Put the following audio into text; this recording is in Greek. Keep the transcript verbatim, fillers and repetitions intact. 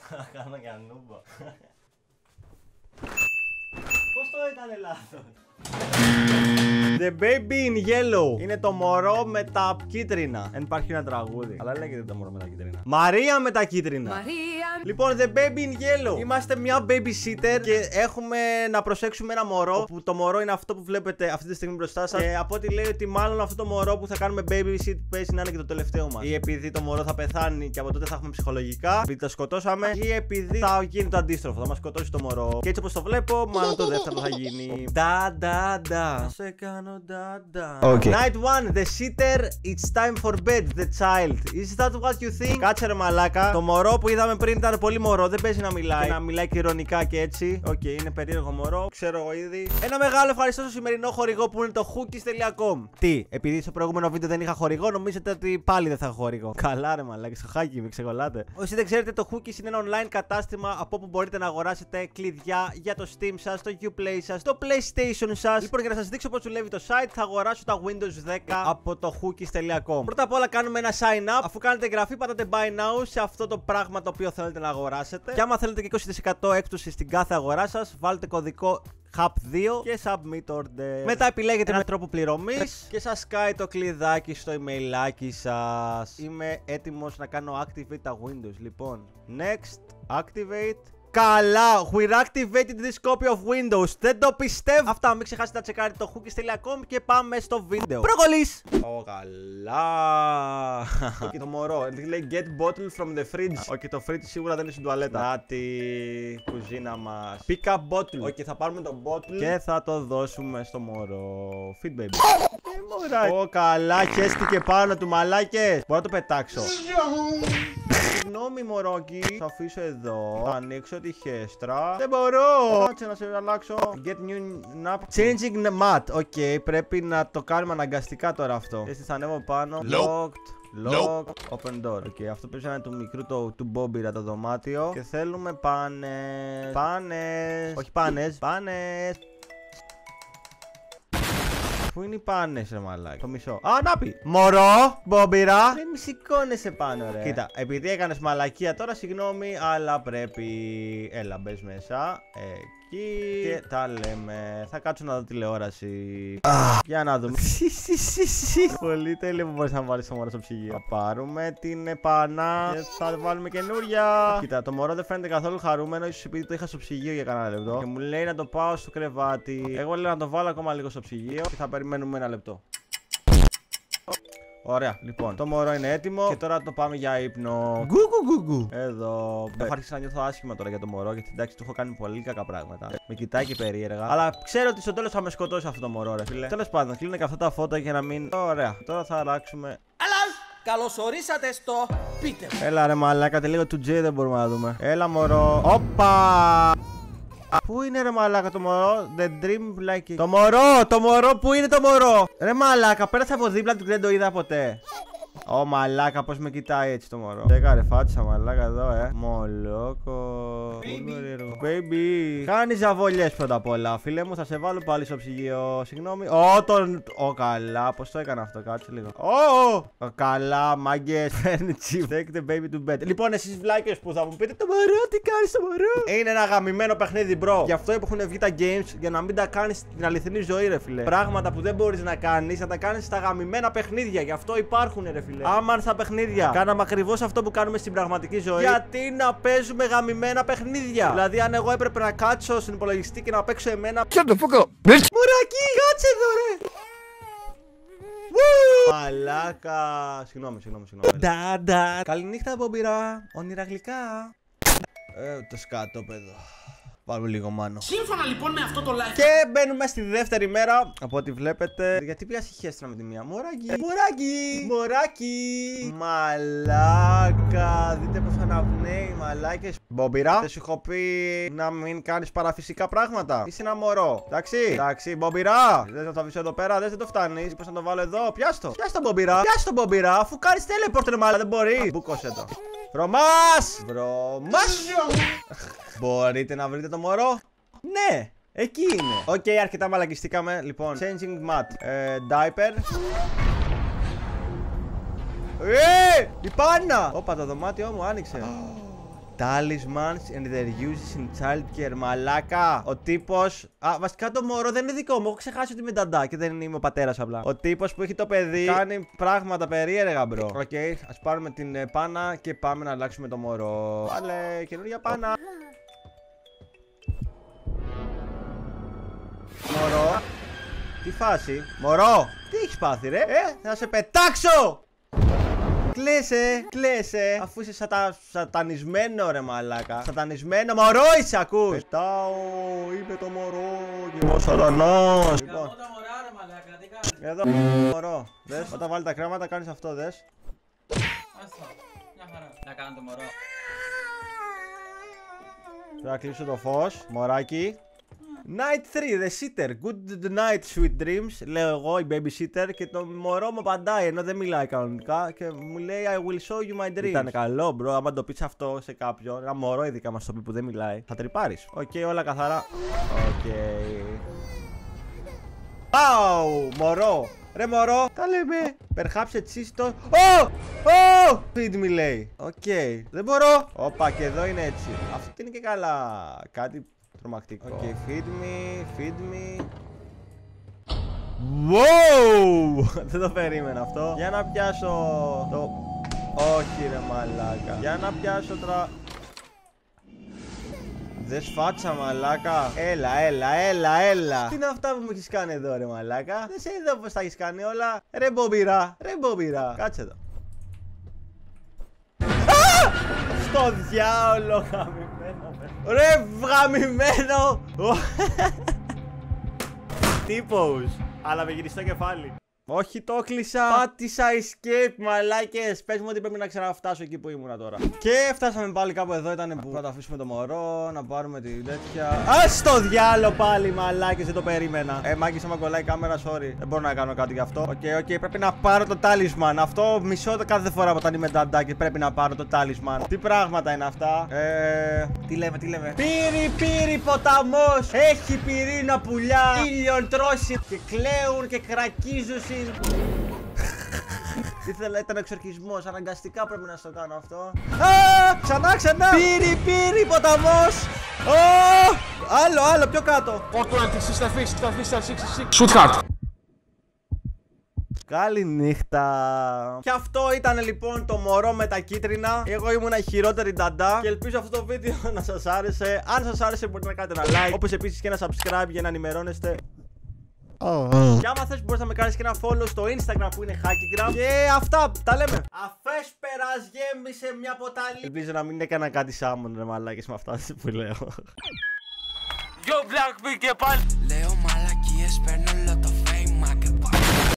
Θα κάνω για νούμπα. Πώς το έκανε λάθος? The baby in yellow. Είναι το μωρό με τα κίτρινα. Δεν υπάρχει ένα τραγούδι. Αλλά λέγεται το μωρό με τα κίτρινα. Μαρία με τα κίτρινα. Μαρία. Λοιπόν, the baby in yellow. Είμαστε μια babysitter και έχουμε να προσέξουμε ένα μωρό. Που το μωρό είναι αυτό που βλέπετε αυτή τη στιγμή μπροστά σας. Και από ό,τι λέει ότι μάλλον αυτό το μωρό που θα κάνουμε babysit παίζει να είναι και το τελευταίο μας. Ή επειδή το μωρό θα πεθάνει και από τότε θα έχουμε ψυχολογικά. Επειδή το σκοτώσαμε. Ή επειδή θα γίνει το αντίστροφο. Θα μας σκοτώσει το μωρό. Και έτσι όπως το βλέπω, μάλλον το δεύτερο θα γίνει. Da da da. Σε κάνω. Okay. Night one, the sitter, it's time for bed, the child. Is that what you think? Κάτσε ρε μαλάκα. Το μωρό που είδαμε πριν ήταν πολύ μωρό, δεν παίζει να μιλάει. Και να μιλάει και ειρωνικά και έτσι. Οκ, okay, είναι περίεργο μωρό, ξέρω εγώ ήδη. Ένα μεγάλο ευχαριστώ στο σημερινό χορηγό που είναι το hookies τελεία com. Τι, επειδή στο προηγούμενο βίντεο δεν είχα χορηγό, νομίζετε ότι πάλι δεν θα έχω χορηγό? Καλά ρε μαλάκα, στο χάκι, με ξεκολλάτε. Όσοι δεν ξέρετε, το hookies είναι ένα online κατάστημα από όπου μπορείτε να αγοράσετε κλειδιά για το Steam σας, το Uplay σας, το PlayStation σας. Λοιπόν, για να σας δείξω πώς δουλεύει το site, θα αγοράσω τα Windows δέκα από το hookies τελεία com. Πρώτα απ' όλα κάνουμε ένα sign up. Αφού κάνετε εγγραφή, πατάτε buy now σε αυτό το πράγμα το οποίο θέλετε να αγοράσετε. Και άμα θέλετε και είκοσι τοις εκατό έκπτωση στην κάθε αγορά σας, βάλτε κωδικό χαπ δύο και submit order. Μετά επιλέγετε ένα τρόπο πληρωμής και σας σκάει το κλειδάκι στο emailάκι σας. Είμαι έτοιμος να κάνω activate τα Windows. Λοιπόν, next, activate. Καλά, we activated this copy of Windows. Δεν το πιστεύω. Αυτά, μην ξεχάσετε να τσεκάρετε το hookies τελεία com και πάμε στο βίντεο. Προκολλής! Ω, καλά. Και το μωρό, λέει get bottle from the fridge. Οκ, το fridge σίγουρα δεν είναι στην τουαλέτα. Να τη κουζίνα μας. Pick up bottle. Οκ, θα πάρουμε το bottle και θα το δώσουμε στο μωρό. Feed baby. Ω, καλά, χέστηκε πάνω του, μαλάκες. Μπορώ να το πετάξω. Συγγνώμη μωρόκι, θα αφήσω εδώ. Θα ανοίξω τη χέστρα. Δεν μπορώ. Κάτσε να σε αλλάξω. Get new nap. Changing mat. Οκ, okay, πρέπει να το κάνουμε αναγκαστικά τώρα αυτό. Έτσι θα ανέβω πάνω. Locked. Lock. Open door. Οκ, okay, αυτό πρέπει να είναι του μικρού του, του Μπόμπιρα το δωμάτιο. Και θέλουμε πάνες. Πάνες. Όχι πάνες. Πάνες. Πού είναι οι πάνες ρε μαλάκι? Το μισό. Α, να πει. Μωρό, Μπόμπιρα. Δεν μη σηκώνεσαι πάνω ρε. Κοίτα, επειδή έκανες μαλακία τώρα, συγγνώμη, αλλά πρέπει. Έλα, μπες μέσα. Εκεί. Και τα λέμε. Θα κάτσω να δω τηλεόραση. Για να δούμε. Πολύ τέλειο που μπορείς να βάλεις το μωρό στο ψυγείο. Θα πάρουμε την επάνα και θα βάλουμε καινούρια. Κοίτα, το μωρό δεν φαίνεται καθόλου χαρούμενο. Ίσως επειδή το είχα στο ψυγείο για κανένα λεπτό. Και μου λέει να το πάω στο κρεβάτι. Εγώ λέω να το βάλω ακόμα λίγο στο ψυγείο και θα περιμένουμε ένα λεπτό. Ωραία, λοιπόν, το μωρό είναι έτοιμο και τώρα το πάμε για ύπνο. Γκου γκου γκου. Εδώ. Έχω αρχίσει να νιώθω άσχημα τώρα για το μωρό, γιατί εντάξει, του έχω κάνει πολύ κακά πράγματα. Με κοιτάει και περίεργα. Αλλά ξέρω ότι στο τέλος θα με σκοτώσει αυτό το μωρό, ρε φίλε. Τέλος πάντων, κλείνω και αυτά τα φώτα για να μην. Ωραία, τώρα θα αλλάξουμε. Έλα! Καλώς ορίσατε στο Πίτερ. Έλα ρε μαλάκα, λίγο του Τζέι δεν μπορούμε να δούμε. Έλα μωρό. Όπα! Πού είναι ρε μαλάκα το μωρό? The dream like it. Το μωρό! Το μωρό! Πού είναι το μωρό? Ρε μαλάκα, πέρασε από δίπλα του και δεν το είδα ποτέ. Ω μαλάκα, πως με κοιτάει έτσι το μωρό. Έκαρε φάτσα μαλάκα εδώ, ε. Μολόκο. Baby. Baby. Κάνεις ζαβολιές πρώτα απ' όλα. Φίλε μου, θα σε βάλω πάλι στο ψυγείο. Συγγνώμη. Ω, τον. Ω, καλά. Πώς το έκανα αυτό, κάτσε λίγο. Ω, καλά, μάγκες. Φέρνει τσίπ. Take the baby to bed. Λοιπόν, εσείς βλάκες που θα μου πείτε το μωρό, τι κάνεις το μωρό? Είναι ένα γαμημένο παιχνίδι, bro. Γι' αυτό έχουν βγει τα games για να μην τα κάνεις στην αληθινή ζωή, ρε φίλε. Πράγματα που δεν μπορείς να κάνεις, να τα κάνεις στα γαμημένα παιχνίδια. Γι' αυτό υπάρχουν, ρε φίλε. Άμα στα παιχνίδια κάναμε ακριβώς αυτό που κάνουμε στην πραγματική ζωή, γιατί να παίζουμε γαμημένα παιχνίδια? Δηλαδή, αν εγώ έπρεπε να κάτσω στην υπολογιστή και να παίξω εμένα. Shut the fuck up, bitch! Μωράκι, κάτσε εδώ, ρε! Μαλάκα. Συγγνώμη, συγγνώμη, συγγνώμη. Ντάντα. Καληνύχτα, Μπόμπιρα. Όνειρα γλυκά. Ε, το σκάτωπεδο. Βάλουμε λίγο μάνο. Σύμφωνα λοιπόν με αυτό το live. Και μπαίνουμε στη δεύτερη μέρα. Από ό,τι βλέπετε. Γιατί πήγα χέστρα με τη μία? Μωράκι. Μωράκι. Μωράκι. Μαλάκα. Δείτε πως αναπνέει, μαλάκες. Μπόμπιρα, δεν σου έχω πει να μην κάνεις παραφυσικά πράγματα? Είσαι ένα μωρό. Εντάξει. Εντάξει, Μπόμπιρα. Δεν θα το αφήσω εδώ πέρα. Δεν το φτάνει. Πώς να το βάλω εδώ? Πιάστο. Πιάστο, Μπόμπιρα. Πιάστο, Μπόμπιρα. Αφού κάνεις teleport, μάλλον δεν μπορεί. Μπούκοσε το. Βρωμάς! Βρωμάς! Μπορείτε να βρείτε το μωρό? Ναι! Εκεί είναι! Οκ, okay, αρκετά μαλακιστήκαμε. Λοιπόν, changing mat. Ε, diaper. Ε! Η πάνα! Όπα, το δωμάτιό μου άνοιξε. Talismans and their uses in childcare. Μαλάκα. Ο τύπος. Α, βασικά το μωρό δεν είναι δικό μου. Έχω ξεχάσει ότι είμαι νταντά και δεν είμαι ο πατέρας απλά. Ο τύπος που έχει το παιδί κάνει πράγματα περίεργα, μπρο. Οκ, okay, ας πάρουμε την πάνα και πάμε να αλλάξουμε το μωρό. Βάλε καινούργια πάνα. Μωρό. Τι φάση. Μωρό. Τι έχεις πάθει, ρε. Ε, θα σε πετάξω. Κλαίσαι, κλαίσαι. Αφού είσαι σατα... σατανισμένο, ρε μαλάκα. Σατανισμένο, μωρό είσαι, ακούς. Πετάω, είπε το μωρό. Και εγώ σατανός. Λοιπόν. Εγώ τα μωρά, ρε μαλάκα, τι κάνεις. Εδώ, μωρό. Δες, όταν βάλει τα κρέματα κάνεις αυτό, δες. Άστα, μια χαρά. Να κάνω το μωρό. Πρέπει να κλείσω το φως, μωράκι. Night three, the sitter. Good night, sweet dreams. Λέω εγώ, η babysitter. Και το μωρό μου απαντάει ενώ δεν μιλάει κανονικά. Και μου λέει I will show you my dreams. Ήταν καλό, μπρο. Άμα το πεις αυτό σε κάποιον, ένα μωρό ειδικά μας το πει που δεν μιλάει, θα τρυπάρεις. Οκ, okay, όλα καθαρά. Οκ. Okay. Πάω, μωρό. Ρε μωρό, τα λέμε. Perhaps it's το. Ω! Ω! Feed me λέει. Οκ. Okay. Δεν μπορώ. Όπα, και εδώ είναι έτσι. Αυτό είναι και καλά. Κάτι. Τρομακτικό. Οκ, okay, feed me, feed me. Wow! Δεν το περίμενα αυτό. Για να πιάσω το... Όχι ρε μαλάκα. Για να πιάσω τώρα... Δεν σφάτσα μαλάκα. Έλα, έλα, έλα, έλα. Τι είναι αυτά που μου έχεις κάνει εδώ ρε μαλάκα. Δεν σε είδα πως τα έχεις κάνει όλα. Ρε μπομπίρα, ρε μπομπίρα. Κάτσε εδώ. Στο διάολο γαμημένο. Ρε γαμημένο. Τύπος. Αλλά με γυριστό κεφάλι. Όχι, το κλείσα. Πάτησα escape, μαλάκες. Πες μου ότι πρέπει να ξαναφτάσω εκεί που ήμουνα τώρα. Και φτάσαμε πάλι κάπου εδώ. Ήταν που να το αφήσουμε το μωρό, να πάρουμε την τέτοια. Α το διάλο πάλι, μαλάκες. Δεν το περίμενα. Ε, μάγκης, άμα κολλάει η κάμερα, sorry. Δεν μπορώ να κάνω κάτι γι' αυτό. Οκ, okay, οκ, okay, πρέπει να πάρω το talisman. Αυτό μισώ κάθε φορά όταν είμαι νταντά και πρέπει να πάρω το talisman. Τι πράγματα είναι αυτά. Ε. Τι λέμε, τι λέμε. Πύρι, πύρι, ποταμός. Έχει πυρήνα πουλιά. Ήλιον τρώσει και κλαίουν και κρακίζουν. Ήθελα, ήταν εξορχισμός, αναγκαστικά πρέπει να στο κάνω αυτό. Α, ξανά, ξανά. Πύρι, πύρι, ποταμός. Ω, άλλο, άλλο, πιο κάτω. Shoot Καληνύχτα. Και αυτό ήταν λοιπόν το μωρό με τα κίτρινα. Εγώ ήμουν η χειρότερη νταντά. Και ελπίζω αυτό το βίντεο να σας άρεσε. Αν σας άρεσε μπορείτε να κάνετε ένα like. Όπως επίσης και ένα subscribe για να ενημερώνεστε. Oh, oh. Και άμα θες μπορείς να με κάνεις και ένα follow στο Instagram που είναι Hackygram. Και αυτά, τα λέμε. Αφές περάς γέμισε μια ποτάλη. Ελπίζω να μην έκανα κάτι σάμον ρε μαλάκες με αυτά που λέω. Yo Blackpink και πάλι.